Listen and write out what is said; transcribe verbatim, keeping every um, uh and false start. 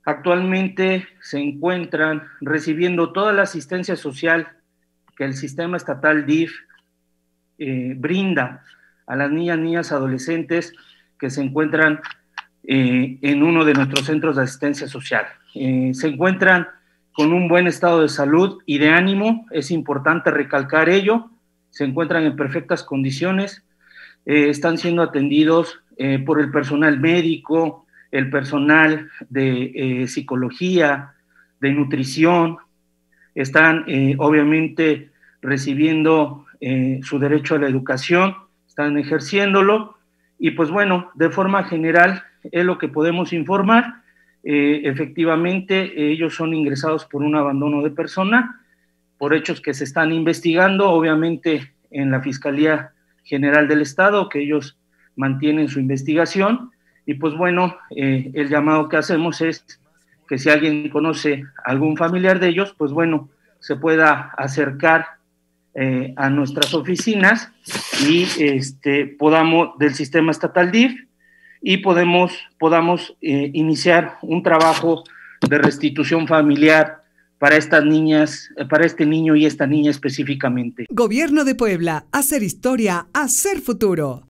Actualmente se encuentran recibiendo toda la asistencia social que el sistema estatal D I F eh, brinda a las niñas, niñas, adolescentes que se encuentran eh, en uno de nuestros centros de asistencia social. Eh, se encuentran con un buen estado de salud y de ánimo, es importante recalcar ello, se encuentran en perfectas condiciones, eh, están siendo atendidos eh, por el personal médico, el personal de eh, psicología, de nutrición, están eh, obviamente recibiendo eh, su derecho a la educación, están ejerciéndolo, y pues bueno, de forma general es lo que podemos informar. Eh, efectivamente, ellos son ingresados por un abandono de persona, por hechos que se están investigando, obviamente en la Fiscalía General del Estado, que ellos mantienen su investigación, y pues bueno, eh, el llamado que hacemos es que si alguien conoce algún familiar de ellos, pues bueno, se pueda acercar eh, a nuestras oficinas y este, podamos, del sistema estatal D I F, y podemos, podamos eh, iniciar un trabajo de restitución familiar para estas niñas, para este niño y esta niña específicamente. Gobierno de Puebla, hacer historia, hacer futuro.